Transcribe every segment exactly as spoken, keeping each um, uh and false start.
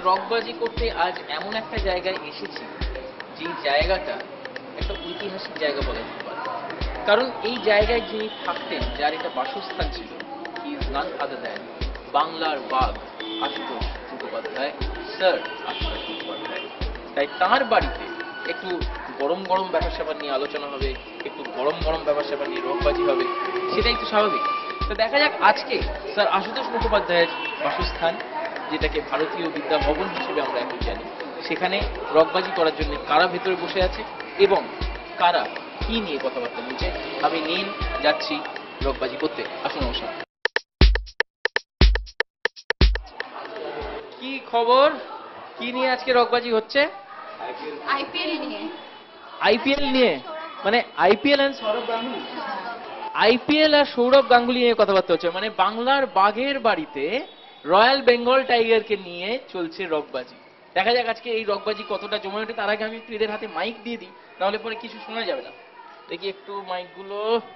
রকবাজি করতে আজ এমন একটা জায়গায় এসেছি, যে জায়গাটা একটা ঐতিহাসিক জায়গা বলা যেতে পারে। কারণ এই জায়গায় যিনি থাকতেন, যার এটা বাসস্থান ছিল, he is none other than বাংলার বাঘ আশুতোষ মুখোপাধ্যায়, স্যার আশুতোষ মুখোপাধ্যায়। তাই তাঁর বাড়িতে একটু গরম গরম ব্যাপার স্যাপার নিয়ে আলোচনা হবে, একটু গরম গরম ব্যাপার স্যাপার নিয়ে রকবাজি হবে, সেটাই তো স্বাভাবিক। তো দেখা যাক আজকে স্যার আশুতোষ মুখোপাধ্যায়ের বাসস্থান, যেটাকে ভারতীয় বিদ্যা ভবন হিসেবে আমরা এখন জানি, সেখানে রকবাজি করার জন্য কারা ভেতরে বসে আছে এবং কারা কি নিয়ে কথাবার্তা বলছে। আমি নিন যাচ্ছি রকবাজি করতে। আসুন নমস্কার। কি খবর, কি নিয়ে আজকে রকবাজি হচ্ছে? আইপিএল নিয়ে। আইপিএল নিয়ে মানে IPL and Sourav Ganguly, IPL আর সৌরভ গাঙ্গুলি নিয়ে কথাবার্তা হচ্ছে। মানে বাংলার বাঘের বাড়িতে রয়্যাল বেঙ্গল টাইগারকে নিয়ে চলছে রকবাজি। দেখা যাক আজকে এই রকবাজি কতটা জমে ওঠে। তার আগে আমি একটু এদের হাতে মাইক দিয়ে দিই, নাহলে পরে কিছু শোনা যাবে না। দেখি একটু মাইকগুলো,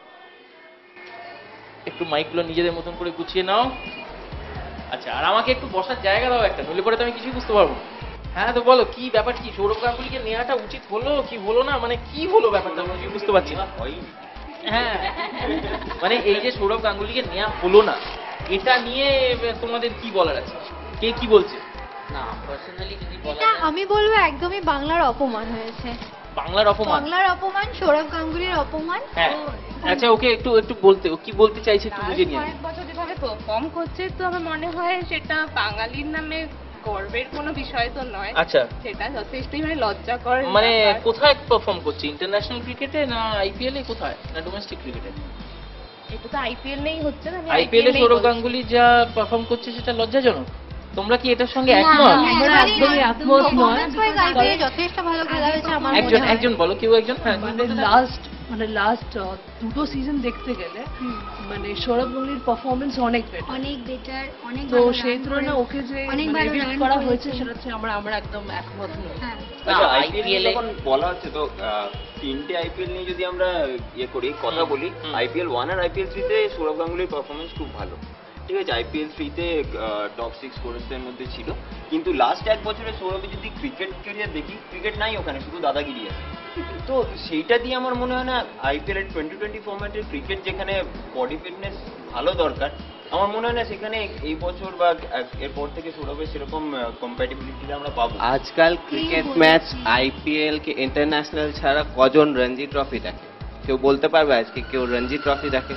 একটু মাইকগুলো নিজেদের মতন করে গুছিয়ে নাও। আচ্ছা, আর আমাকে একটু বসার জায়গা দাও একটা, নইলে পরে তো আমি কিছুই বুঝতে পারবো না। হ্যাঁ, তো বলো কি ব্যাপার, কি সৌরভ গাঙ্গুলিকে নেওয়াটা উচিত হলো কি হলো না, মানে কি হলো ব্যাপারটা আমি কিছু বুঝতে পারছি না। হ্যাঁ, মানে এই যে সৌরভ গাঙ্গুলিকে নেওয়া হলো না, এটা নিয়ে তোমাদের কি বলার আছে? কে কি বলছে? না, পার্সোনালি যদি বলা এটা যায়, আমি বলবো একদমই বাংলার অপমান হয়েছে। বাংলার অপমান? বাংলার অপমান, সৌরভ গাঙ্গুলির অপমান। হ্যাঁ, আচ্ছা ওকে একটু একটু বলতে, ও কি বলতে চাইছে একটু বুঝে নিয়ে। কয়েক বছর যেভাবে পারফর্ম করছে, তো আমার মনে হয় সেটা বাঙালির নামে গর্বের কোনো বিষয় তো নয়। আচ্ছা, সেটা যথেষ্টই মানে লজ্জাকর। মানে ব্যাপার। কোথায় পারফর্ম করছে? ইন্টারন্যাশনাল ক্রিকেটে না আইপিএল এ, কোথায়, না ডোমেস্টিক ক্রিকেটে? এটা তো আইপিএল নেই হচ্ছে না। আমি আইপিএল এ নেই সৌরভ বলছি। গাঙ্গুলি যা পারফর্ম করছে সেটা লজ্জাজনক। তোমরা কি এটার সঙ্গে না, একমত? আমরা একদমই একদমই একমত নয়। performance wise আইপিএল এ যথেষ্ট ভালো খেলা হয়েছে আমার মনে একজন হয়। একজন বলো, কেউ একজন। হ্যাঁ, মানে লাস্ট মানে লাস্ট দুটো সিজন দেখতে গেলে হুম, মানে সৌরভ গাঙ্গুলির পারফরমেন্স অনেক বেটার। অনেক বেটার, অনেক তো ভালো সেই run তুলনায় করে- ওকে যে অনেক ভালো রিভিউ run করা করেছে। হয়েছে সেটা হচ্ছে আমরা আমরা একদম একমত নই। হ্যাঁ, আচ্ছা, আইপিএল আইপিএল এ যখন বলা হচ্ছে তো আহ, তিনটে আইপিএল নিয়ে যদি আমরা ইয়ে করি কথা হুম, বলি, হুম। আইপিএল ওয়ান আর আইপিএল থ্রিতে সৌরভ গাঙ্গুলির পারফরমেন্স খুব ভালো, ঠিক আছে। আইপিএল থ্রিতে টপ সিক্স স্কোরারদের মধ্যে ছিল, কিন্তু লাস্ট এক বছরে সৌরভের যদি ক্রিকেট ক্যারিয়ার দেখি, ক্রিকেট নাই ওখানে, শুধু দাদাগিরি আছে। তো সেইটা দিয়ে আমার মনে হয় না আইপিএল এর টোয়েন্টি টোয়েন্টি ফর্ম্যাটের ক্রিকেট, যেখানে বডি ফিটনেস ভালো দরকার, আমার মনে হয় না সেখানে এই বছর বা এরপর থেকে সৌরভের সেরকম কম্প্যাটিবিলিটি আমরা পাবো। আজকাল ক্রিকেট ম্যাচ আইপিএল কে ইন্টারন্যাশনাল ছাড়া কজন রঞ্জি ট্রফি দেখে? কেউ বলতে পারবে আজকে কেউ রঞ্জি ট্রফি দেখে?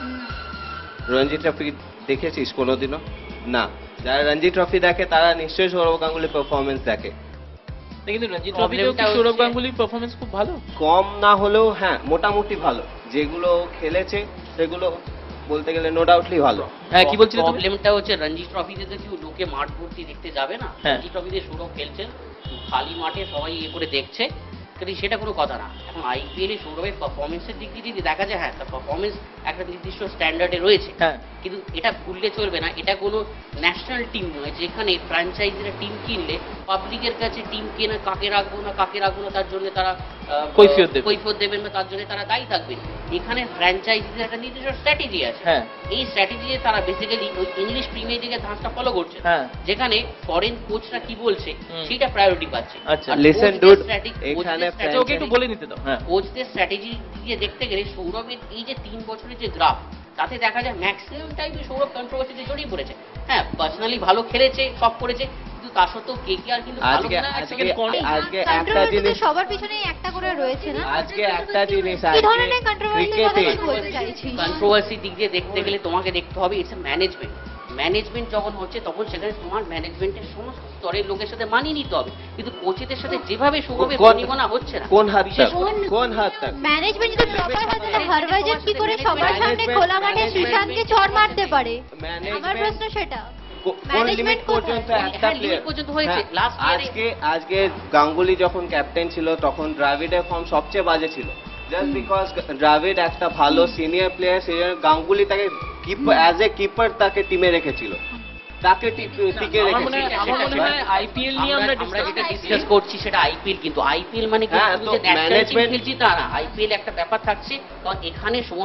রঞ্জি ট্রফি দেখেছিস কোনোদিনও? না। যারা রঞ্জি ট্রফি দেখে তারা নিশ্চয়ই সৌরভ গাঙ্গুলির পারফরমেন্স দেখে। কিন্তু রঞ্জি ট্রফিতেও কি সৌরভ গাঙ্গুলির পারফরমেন্স খুব ভালো? কম না হলেও হ্যাঁ মোটামুটি ভালো, যেগুলো খেলেছে সেগুলো বলতে গেলে নো ডাউটলি ভালো। হ্যাঁ, কি বলছিলে তুমি? প্রবলেমটা হচ্ছে রঞ্জি ট্রফিতে তো কেউ লোকে মাঠ ভর্তি দেখতে যাবে না। হ্যাঁ। রঞ্জি ট্রফিতে সৌরভ খেলছেন খালি মাঠে, সবাই ইয়ে করে দেখছে, কিন্তু সেটা কোনো কথা না। এখন আইপিএল এ সৌরভের পারফরমেন্সের দিক দিয়ে যদি দেখা যায়, হ্যাঁ তার পারফরমেন্স একটা নির্দিষ্ট স্ট্যান্ডার্ডে রয়েছে, হ্যাঁ, কিন্তু এটা ভুললে চলবে না। এটা কোনো ন্যাশনাল টিম নয় যেখানে ফ্র্যাঞ্চাইজিরা টিম কিনলে পাবলিকের কাছে টিম কেনা কাকে রাখবো না কাকে রাখবো না তার জন্য তারা আহ, কৈফিয়ত দেবে। কৈফিয়ত দেবেন না, তার জন্য তারা দায়ী থাকবেন। এখানে ফ্র্যাঞ্চাইজিদের একটা নির্দিষ্ট স্ট্র্যাটেজি আছে। হ্যাঁ, এই স্ট্র্যাটেজিতে তারা বেসিক্যালি ওই ইংলিশ প্রিমিয়ার লিগের ধাঁচটা ফলো করছে, হ্যাঁ, যেখানে ফরেন কোচরা কি বলছে হুম। সেটা প্রায়োরিটি পাচ্ছে। আচ্ছা। Listen, dude, এখানে আচ্ছা, ওকে একটু বলে নিতে দাও। হ্যাঁ, কোচদের স্ট্র্যাটেজি দিয়ে দেখতে গেলে সৌরভের এই যে তিন বছরের যে গ্রাফ, তাতে দেখা যায় ম্যাক্সিমাম টাইমে সৌরভ কন্ট্রোভার্সিতে জড়িয়ে পড়েছে। হ্যাঁ, পার্সোনালি ভালো খেলেছে, সব করেছে, কিন্তু তার সত্ত্বেও কেকেআর কিন্তু ভালো আজকে খেলা আজকে করে। আজকে একটা কন্ট্রোভার্সি তো জিনিস, সবার পিছনেই একটা করে রয়েছে না। আজকে একটা জিনিস কি আজকে ধরনের কন্ট্রোভার্সি কথা ক্রিকেটে তুই বলতে চাইছিস? কন্ট্রোভার্সি দিক দিয়ে দেখতে গেলে তোমাকে দেখতে হবে ইটস ম্যানেজমেন্ট। ম্যানেজমেন্ট যখন হচ্ছে তখন সেখানে তোমার ম্যানেজমেন্টের সমস্ত স্তরের লোকের সাথে মানিয়ে নিতে হবে, কিন্তু কোচেদের সাথে যেভাবে সৌরভের কোন- মানিয়ে হচ্ছে না। কোন হাত বিশেষ তক করে- কোন হাত তক ম্যানেজমেন্ট যদি প্রপার হয় তাহলে হরভাইজার কি করে সবার সামনে খোলা মাঠে সুশান্তকে চড় মারতে পারে? আমার প্রশ্ন সেটা। কো- কোন Management লিমিট কোথায়? পর্যন্ত একটা হ্যাঁ, limit player- পর্যন্ত হয়েছে। হ্যাঁ, Last year এ- আজকে আজকে গাঙ্গুলি যখন ক্যাপ্টেন ছিল তখন দ্রাবিডের ফর্ম সবচেয়ে বাজে ছিল, জাস্ট বিকজ দ্রাবিড একটা ভালো সিনিয়র প্লেয়ার, সেই জন্য গাঙ্গুলি তাকে কিপার অ্যাজ এ কিপার তাকে টিমে রেখেছিল, তাকে টি- টিকে আমার মনে হয়- রেখেছিল। আমার মনে হয় আইপিএল নিয়ে আমরা আমরা discuss যেটা করছি। ডিসকাস করছি সেটা আইপিএল, কিন্তু আইপিএল মানে কি হ্যাঁ, শুধু তো যে ন্যাশনাল টিম management- খেলছি তা না। আইপিএল একটা ব্যাপার থাকছে, কারণ এখানে সমস্ত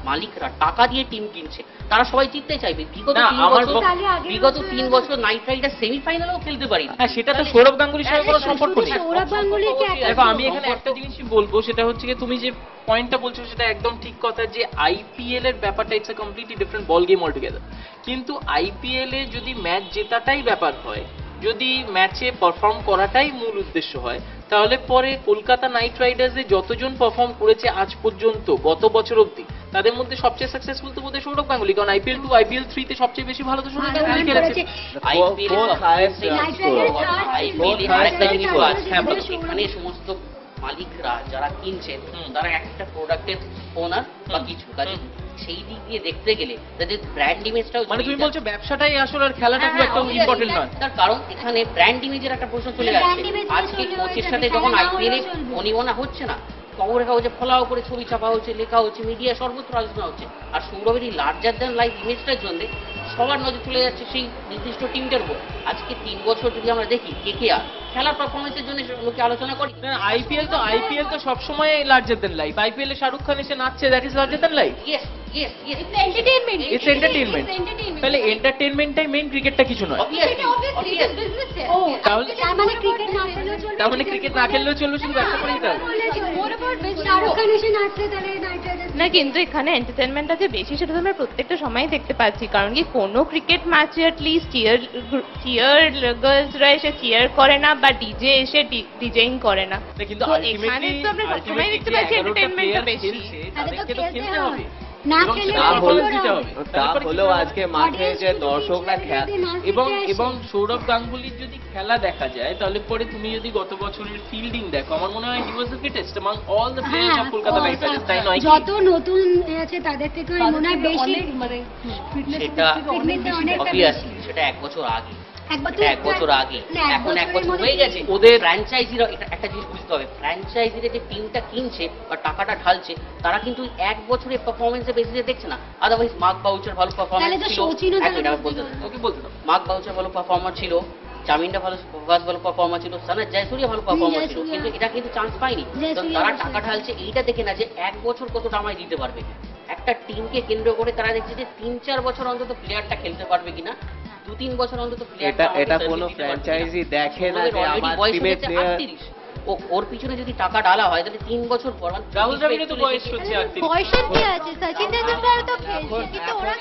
মালিকরা টাকা দিয়ে টিম কিনছে, তারা সবাই জিততে চাইবে। বিগত না, তিন আমার বছর বক্তব্য- বিগত তিন বছর নাইট রাইডার্স সেমিফাইনালেও খেলতে পারি না। হ্যাঁ, সেটা তো সৌরভ গাঙ্গুলির সঙ্গে কোনো সম্পর্ক নেই। সৌরভ গাঙ্গুলিকে একটা- দেখো, আমি এখানে একটা জিনিসই বলবো, সেটা হচ্ছে কি তুমি যে পয়েন্টটা বলছো সেটা একদম ঠিক কথা, যে আইপিএল এর ব্যাপারটা it's a completely different ball game altogether. কিন্তু আইপিএল এ যদি ম্যাচ জেতাটাই ব্যাপার হয়, যদি ম্যাচে পারফর্ম করাটাই মূল উদ্দেশ্য হয়, তাহলে পরে কলকাতা নাইট রাইডার্সে যতজন পারফর্ম করেছে আজ পর্যন্ত গত বছর অবধি, তাদের মধ্যে সবচেয়ে সাকসেসফুল তো বোধহয় সৌরভ গাঙ্গুলি, কারণ আইপিএল টু আইপিএল থ্রি তে সবচেয়ে বেশি ভালো তো সৌরভ গাঙ্গুলি খেলেছে। IPL Fourth highest run scorer. IPL Fourth highest আরেকটা run জিনিস scorer. আছে, হ্যাঁ, এখানে সমস্ত মালিকরা যারা কিনছেন তারা একটা প্রোডাক্টের ওনার বা কিছু কাজে সেই দিক দিয়ে দেখতে গেলে তাদের ব্র্যান্ড ইমেজটাও মানে তুমি বলছো ব্যবসাটাই আসলে আর খেলাটা খুব একটা ইম্পর্টেন্ট নয়। তার কারণ এখানে ব্র্যান্ড ইমেজের একটা প্রশ্ন চলে Brand যাচ্ছে। image আজকে চলে কোচের যাবে, সাথে তাহলে যখন নাও আইপিএল এ আমরা চলবো। অনিবনা হচ্ছে না, খবরের কাগজে ফলাও করে ছবি ছাপা হচ্ছে, লেখা হচ্ছে, মিডিয়া সর্বত্র আলোচনা হচ্ছে, আর সৌরভের এই লার্জার দ্যান লাইফ ইমেজটার জন্য সবার নজর চলে যাচ্ছে সেই নির্দিষ্ট টিমটার উপর। আজকে তিন বছর যদি আমরা দেখি কে কে আর খেলার পারফরমেন্সের জন্য লোকে আলোচনা করি। আইপিএল তো আইপিএল তো সবসময় লার্জার দেন লাইফ। আইপিএল এ শাহরুখ খান এসে নাচছে, that is larger than life. Yes yes yes entertainment. It's entertainment. তাহলে এন্টারটেইনমেন্টটাই মেইন, ক্রিকেটটা কিছু নয়। অবভিয়াসলি অবভিয়াসলি ও, তাহলে তার মানে ক্রিকেট না খেললেও চলবে। তার মানে ক্রিকেট না খেললেও চলবে, শুধু ব্যবসা করেই তাহলে। More about business. Shahrukh Khan এসে নাচছে, তাহলে নাইট রাইডার্স না, কিন্তু এখানে এন্টারটেনমেন্টটা যে বেশি সেটা তো আমরা প্রত্যেকটা সময় দেখতে পাচ্ছি, কারণ কি কোনো ক্রিকেট ম্যাচে অ্যাটলিস্ট চিয়ার চিয়ার গার্লসরা এসে চিয়ার করে না বা ডিজে এসে ডিজেইং করে না। না, কিন্তু তো ultimately- এখানে তো আমরা সবসময় ultimately দেখতে যে পাচ্ছি এগারোটা এন্টারটেনমেন্টটা player বেশি। খেলছে, তাদের তো তাদেরকে তো খেলতে খেলতে হবে। হবে। না এবং খেললে সেটা না performance হলে- দিতে হবে। তা তারপরে হলেও কিছু আজকে মাঠে যে দর্শকরা খেলা এবং এবং সৌরভ গাঙ্গুলির যদি খেলা দেখা যায়, তাহলে পরে তুমি যদি গত বছরের ফিল্ডিং দেখো, আমার মনে হয় he was the fittest among all the players of Kolkata Knight Riders, তাই নয় কি? যত নতুন আছে তাদের থেকে মনে হয় বেশি মানে সেটা fitness-এ অনেকটা অবভিয়াসলি সেটা এক বছর আগে, এক বছর এটা এক বছর আগে, না, এখন এক বছরের বছর মধ্যে হয়ে গেছে। ওদের ফ্র্যাঞ্চাইজিরা একটা জিনিস বুঝতে হবে, ফ্র্যাঞ্চাইজিরা যে টিমটা কিনছে বা টাকাটা ঢালছে, তারা কিন্তু এক বছরের পারফরমেন্সের বেসিসে দেখছে না। আদারওয়াইজ মার্ক বাউচার ভালো তাহলে পারফরমেন্স তো ছিল, সচিনও এক মিনিট তাহলে আমি বলতে দাও। ওকে বলতে দাও। মার্ক বাউচার ভালো পারফর্মার ছিল, জামিনটা ভালো ফোকাস ভালো পারফর্মার ছিল, সানা জয়সূরিয়া ভালো পারফর্মার ছিল, জয়সূরিয়া। কিন্তু এটা কিন্তু চান্স পায়নি। তো জয়সূরিয়া তারা অবশ্যই। টাকা ঢালছে এইটা দেখে না যে এক বছর কত টাকায় দিতে পারবে। একটা টিমকে কেন্দ্র করে তারা দেখছে যে তিন চার বছর অন্তত প্লেয়ারটা খেলতে পারবে কিনা, দু তিন বছর অন্তত এটা প্লেয়ারটা এটা কোনো ফ্র্যাঞ্চাইজি দেখে না যে আমার টিমের প্লেয়ার। ও ওর পিছনে যদি টাকা ডালা হয় তাহলে তিন বছর পর মানে রাহুল দ্রাবিড়ের তো বয়স হচ্ছে আটত্রিশ। বয়সের কি আছে? সচিন তেন্ডুলকার তো খেলছে, কিন্তু ওরা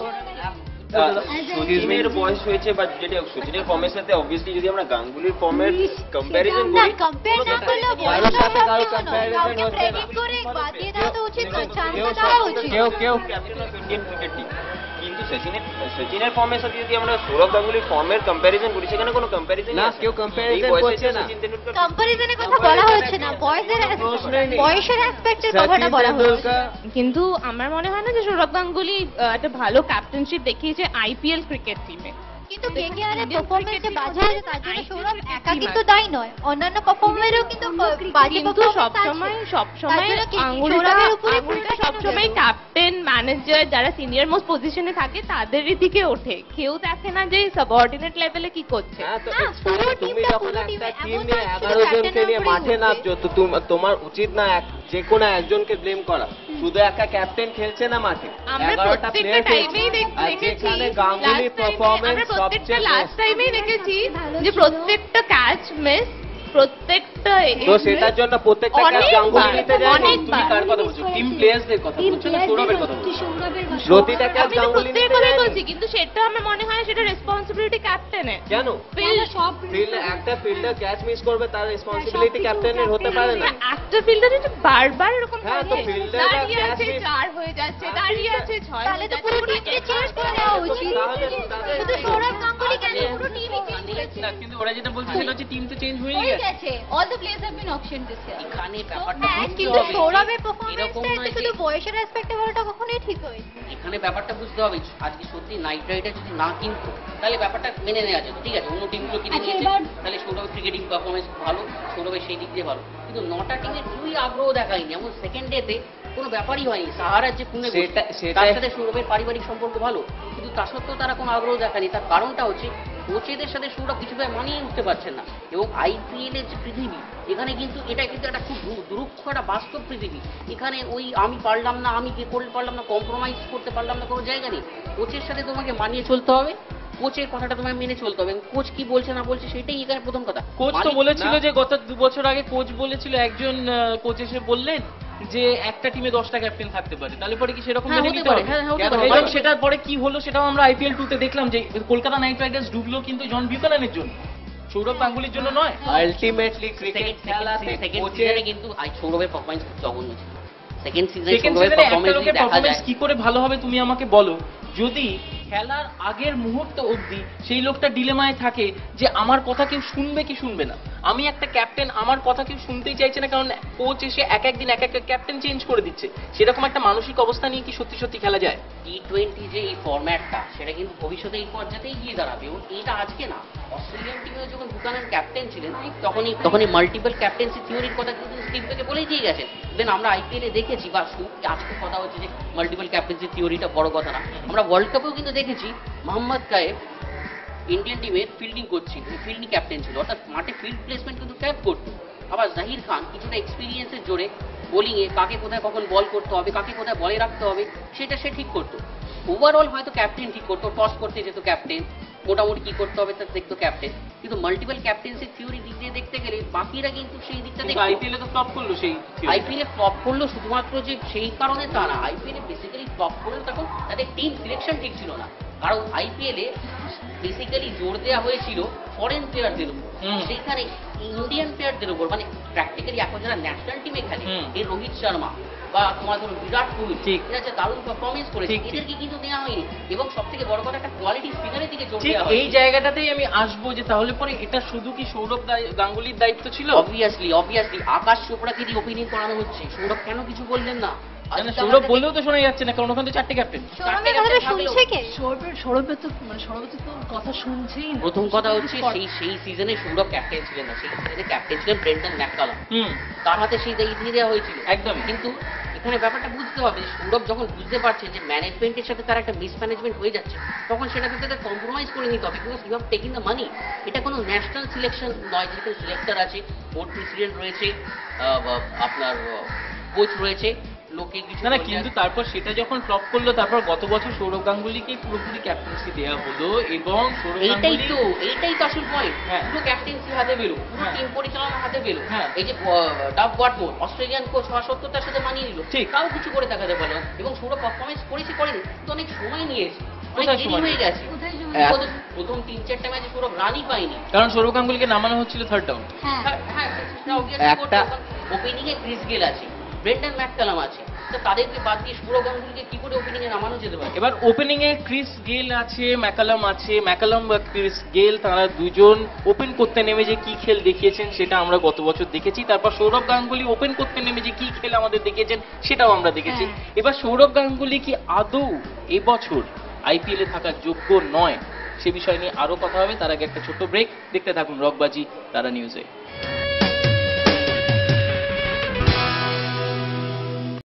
সচিনের বয়স হয়েছে, বা যেটা সচিনের ফর্মের সাথে অবভিয়াসলি যদি আমরা গাঙ্গুলির ফর্মের কম্প্যারিজন না, করি, compare না করলেও কারোর সাথে কারো বয়সের comparison কাউকে হচ্ছে না। predict করে বাদিয়ে দেওয়া তো উচিত নয়, chance দেওয়া উচিত। কেউ কেউ captain of Indian cricket team, কিন্তু সচিনের সচিনের ফর্মের সাথে যদি আমরা সৌরভ গাঙ্গুলির ফর্মের কম্প্যারিজন করি, সেখানে কোনো কম্প্যারিজন না, কেউ comparison করছে না। কম্পারিজনের কথা বলা হচ্ছে না, বয়সের প্রশ্নই নেই। বয়সের অ্যাসপেক্টের কথাটা সচিন বলা হচ্ছে। তেন্ডুলকার কিন্তু আমার মনে হয় না যে সৌরভ গাঙ্গুলি আহ, একটা ভালো ক্যাপ্টেনশিপ দেখিয়েছে আইপিএল ক্রিকেট টিমে। কিন্তু কেকেআর এর পারফরম্যান্সে বাজে হয়েছে, তার জন্য সৌরভ একা কিন্তু দায়ী নয়, অন্যান্য পারফর্মারেও কিন্তু বাজে কিন্তু performance সবসময় আছে। সবসময় তার জন্য কি- আঙুলটা সৌরভের উপরে আঙুলটা পুরোটা সবসময় কেন ক্যাপ্টেন ম্যানেজার যারা সিনিয়র মোস্ট পজিশনে থাকে তাদেরই দিকে ওঠে, কেউ দেখে না যে সাবঅর্ডিনেট লেভেলে কি করছে। হ্যাঁ, তো না, পুরো তুমি টিমটা, যখন পুরো একটা টিমে টিম এমন নিয়ে না শুধু এগারো জনকে ক্যাপ্টেনের নিয়ে উপরেই মাঠে উঠবে। নামছো, তো তুম- তোমার উচিত না এক- যে কোনো একজনকে ব্লেম করা। শুধু একটা ক্যাপ্টেন খেলছে না মাঠে, আমরা এগারোটা প্রত্যেকটা প্লেয়ার টাইমেই খেলছে। আর দেখেছি, যেখানে গাঙ্গুলি last time এ- পারফরমেন্স আমরা প্রত্যেকটা সবচেয়ে লাস্ট টাইমেই দেখেছি ভালো যে ছিল। প্রত্যেকটা ক্যাচ মিস, প্রত্যেকটা তো সেটার জন্য প্রত্যেকটা ক্যাচ অনেকবার, গাঙ্গুলি নিতে যায়। অনেকবার। তুমি কার কথা বলছো? টিম প্লেয়ার্সদের কথা টিম বলছো না সৌরভের কথা বলছো? সৌরভের কথা। প্রতিটা ক্যাচ আমি তো গাঙ্গুলি প্রত্যেকের নিতে কথাই যায়নি। বলছি, কিন্তু সেটা আমার মনে হয় সেটা রেসপন্সিবিলিটি ক্যাপ্টেনের। কেন আমরা সব ফিল্ড একটা ফিল্ডার ক্যাচ মিস করবে, তার রেসপন্সিবিলিটি সবকিছু ক্যাপ্টেনের হতে পারে না। না, একটা ফিল্ডার যদি বারবার এরকম হ্যাঁ, তো করে, fielder রা দাঁড়িয়ে catch আছে miss- চার হয়ে যাচ্ছে, দাঁড়িয়ে আছে ছয় তাহলে হয়ে তো যাচ্ছে, পুরো কোনো টিমকে effort চেঞ্জ করে করে দেওয়া না। উচিত। তাহলে- তাহলে- শুধু সৌরভ গাঙ্গুলি কেন, পুরো টিমই চেঞ্জ হয়েছে। না, কিন্তু ওরা যেটা বলছে সেটা হচ্ছে টিম তো চেঞ্জ হয়ে হয়ে গেছে। গেছে, all the players have been auctioned this year. এখানে ব্যাপারটা হ্যাঁ, বুঝতে কিন্তু হবে সৌরভের এরকম পারফরম্যান্সটা নয় শুধু যে বয়সের অ্যাসপেক্টে বলাটা কখনোই ঠিক হয়নি। এখানে ব্যাপারটা বুঝতে হবে, আজকে সত্যি নাইট রাইডার যদি না কিনতো তাহলে ব্যাপারটা মেনে নেওয়া যেত, ঠিক আছে অন্য টিমগুলো কিনে আচ্ছা, নিয়েছে, এবার- তাহলে সৌরভের ক্রিকেটিং পারফরমেন্স ভালো, সৌরভের সেই দিক দিয়ে ভালো, কিন্তু নটা টিমের দুই আগ্রহ দেখায়নি। এমন সেকেন্ড ডেতে কোনো ব্যাপারই হয়নি, সাহারার যে পুনে সেটা- সেটাই- তার সাথে সৌরভের পারিবারিক সম্পর্ক ভালো, কিন্তু তা সত্ত্বেও তারা কোনো আগ্রহ দেখায়নি। তার কারণটা হচ্ছে কোচেদের সাথে সৌরভ কিছুভাবে মানিয়ে উঠতে পারছেন না। এবং আইপিএল এর যে পৃথিবী, এখানে কিন্তু এটা কিন্তু একটা খুব দু- দুরূহ একটা বাস্তব পৃথিবী। এখানে ওই আমি পারলাম না, আমি কে করতে পারলাম না, কম্প্রোমাইজ করতে পারলাম না কোনো জায়গা নেই। কোচের সাথে তোমাকে মানিয়ে চলতে হবে, কোচের কথাটা তোমায় মেনে চলতে হবে। কোচ কি বলছে না বলছে সেটাই এখানে প্রথম কথা। কোচ তো মালিক- বলেছিল না। যে গত দু বছর আগে কোচ বলেছিল, একজন কোচ এসে বললেন যে একটা টিমে দশটা ক্যাপ্টেন থাকতে পারে, তাহলে পরে কি সেরকম হ্যাঁ, মেনে হতে নিতে পারে, হবে? হ্যাঁ, হতে কেন? পারে। এবং সেটার পরে কি হলো সেটাও আমরা আইপিএল টু তে দেখলাম যে কলকাতা নাইট রাইডার্স ডুবলো কিন্তু জন বিউকানানের জন্য, সৌরভ গাঙ্গুলির জন্য নয়। আলটিমেটলি ক্রিকেট খেলাতে সেকেন্ড কোচের সিজনে কিন্তু আই সৌরভের পারফরম্যান্স খুব জঘন্য ছিল। সেকেন্ড সিজনে সেকেন্ড সৌরভের সিজনে একটা পারফরম্যান্স লোকের দেখা পারফরমেন্স যায় কি করে ভালো হবে তুমি আমাকে বলো, যদি খেলার আগের মুহূর্ত অবধি সেই লোকটা ডিলেমায় থাকে যে আমার কথা কেউ শুনবে কি শুনবে না। আমি একটা ক্যাপ্টেন, আমার কথা কেউ শুনতেই চাইছে না, কারণ কোচ এসে এক একদিন এক এক ক্যাপ্টেন চেঞ্জ করে দিচ্ছে। সেরকম একটা মানসিক অবস্থা নিয়ে কি সত্যি সত্যি খেলা যায়? টি টোয়েন্টি যে এই ফরম্যাটটা, সেটা কিন্তু ভবিষ্যতে এই পর্যায়েই গিয়ে দাঁড়াবে। এবং এটা আজকে না, অস্ট্রেলিয়ান টিমেও যখন বুকানান ক্যাপ্টেন ছিলেন তখনই তখনই মাল্টিপল ক্যাপ্টেন্সি থিওরির কথা কিন্তু স্টিভ থেকে বলেই দিয়ে গেছেন। দেন আমরা আইপিএলে দেখেছি, বা শু- আজকে কথা হচ্ছে যে মাল্টিপল ক্যাপ্টেন্সি থিওরিটা বড় কথা না, আমরা ওয়ার্ল্ড কাপেও কিন্তু দেখেছি মোহাম্মদ কায়েব ইন্ডিয়ান টিমের ফিল্ডিং কোচ ছিল, ফিল্ডিং ক্যাপ্টেন ছিল, অর্থাৎ মাঠে ফিল্ড প্লেসমেন্ট কিন্তু ক্যাপ করতো। আবার জাহির খান কিছুটা এক্সপিরিয়েন্সের জোরে বোলিংয়ে কাকে কোথায় কখন বল করতে হবে, কাকে কোথায় বলে রাখতে হবে সেটা সে ঠিক করতো। ওভারঅল হয়তো ক্যাপ্টেন ঠিক করতো, টস করতে যেত ক্যাপ্টেন, মোটামুটি কি করতে হবে তা দেখতো ক্যাপ্টেন। কিন্তু মাল্টিপল ক্যাপ্টেন্সির থিওরি দিক দিয়ে দেখতে গেলে বাকিরা কিন্তু সেই দিকটা দেখতো। আইপিএল এ তো ফ্লপ করলো সেই theory। আইপিএলে ফ্লপ করলো শুধুমাত্র যে সেই কারণে তা না, আইপিএলে বেসিক্যালি ফ্লপ করলো তখন তাদের টিম সিলেকশন ঠিক ছিল না। কারণ আইপিএলে বেসিক্যালি জোর দেওয়া হয়েছিল ফরেন প্লেয়ারদের উপর, হুম। সেইখানে ইন্ডিয়ান প্লেয়ারদের উপর, মানে প্র্যাকটিক্যালি এখন যারা ন্যাশনাল টিমে খেলে, হুম। এই রোহিত শর্মা বা তোমার ধরো বিরাট কোহলি, ঠিক। এরা যে দারুণ পারফরমেন্স করেছে, ঠিক, ঠিক। এদেরকে কিন্তু নেওয়া হয়নি। এবং সব থেকে বড় কথা, একটা কোয়ালিটি স্পিনারের দিকে জোর ঠিক দেওয়া এই হয়নি। জায়গাটাতেই আমি আসবো যে তাহলে পরে এটা শুধু কি সৌরভ দায়- গাঙ্গুলির দায়িত্ব ছিল? অবভিয়াসলি অবভিয়াসলি আকাশ চোপড়াকে দিয়ে ওপেনিং করানো হচ্ছে, সৌরভ কেন কিছু বললেন না? না, আজকে সৌরভ আমাদের- বললেও তো শোনা যাচ্ছে না, কারণ ওখানে তো চারটে ক্যাপ্টেন। সৌরভের কথাটা শুনছে কে? সৌরভের সৌরভের তো মানে সৌরভ তো কথা শুনছেই না। প্রথম কথা হচ্ছে সেই সেই সিজনে সৌরভ ক্যাপ্টেন ছিলেন না, সেই সিজনে ক্যাপ্টেন ছিলেন ব্রেন্ডন ম্যাককালাম, হুম, তার হাতে সেই দায়িত্ব দিয়ে দেওয়া হয়েছিল। একদমই। কিন্তু এখানে ব্যাপারটা বুঝতে হবে, সৌরভ যখন বুঝতে পারছেন যে ম্যানেজমেন্টের সাথে তার একটা মিসম্যানেজমেন্ট হয়ে যাচ্ছে, তখন সেটাতে তাদের কম্প্রোমাইজ করে নিতে হবে। Because you have taking the money. এটা কোনো ন্যাশনাল সিলেকশন নয়, যেখানে সিলেক্টর আছে, বোর্ড প্রেসিডেন্ট রয়েছে, আহ, বা আপনার কোচ রয়েছে, লোকে কিছু না না বললে- কিন্তু তারপর সেটা যখন ফ্লপ করলো, তারপর গত বছর সৌরভ গাঙ্গুলিকে পুরোপুরি ক্যাপ্টেন্সি দেওয়া হলো এবং সৌরভ এইটাই গাঙ্গুলি তো এইটাই তো আসল পয়েন্ট। হ্যাঁ। পুরো ক্যাপ্টেন্সি হাতে পেলো, পুরো হ্যাঁ। টিম পরিচালনা হাতে পেলো। হ্যাঁ। এই যে ডাব ওয়াটমোর অস্ট্রেলিয়ান কোচ হওয়া সত্ত্বেও তার সাথে মানিয়ে নিল, ঠিক। তাও কিছু করে দেখাতে পারলো না। এবং সৌরভ পারফরমেন্স করেছে করেনি, কিন্তু অনেক সময় নিয়েছে, অনেক কোথায় দেরি সময় হয়ে গেছে। কোথায় জমি? এক- প্রথম- প্রথম তিন চারটা ম্যাচে সৌরভ রানই পায়নি। কারণ সৌরভ গাঙ্গুলিকে নামানো হচ্ছিল থার্ড ডাউন। হ্যাঁ হ্যাঁ হ্যাঁ একটা- ওপেনিং এ ক্রিস গেল আছে, ব্রেন্ডন ম্যাককালাম আছে, তো তাদেরকে বাদ দিয়ে সৌরভ গাঙ্গুলিকে কি করে ওপেনিং এ নামানো যেতে পারে? এবার ওপেনিং এ ক্রিস গেল আছে, ম্যাকালাম আছে, ম্যাকালাম বা ক্রিস গেল তারা দুজন ওপেন করতে নেমে যে কি খেল দেখিয়েছেন সেটা আমরা গত বছর দেখেছি। তারপর সৌরভ গাঙ্গুলি ওপেন করতে নেমে যে কি খেল আমাদের দেখিয়েছেন সেটাও আমরা দেখেছি। হ্যাঁ। এবার সৌরভ গাঙ্গুলি কি আদৌ এবছর আইপিএল এ থাকার যোগ্য নয়, সে বিষয় নিয়ে আরো কথা হবে। তার আগে একটা ছোট্ট ব্রেক, দেখতে থাকুন রকবাজি তারা নিউজে।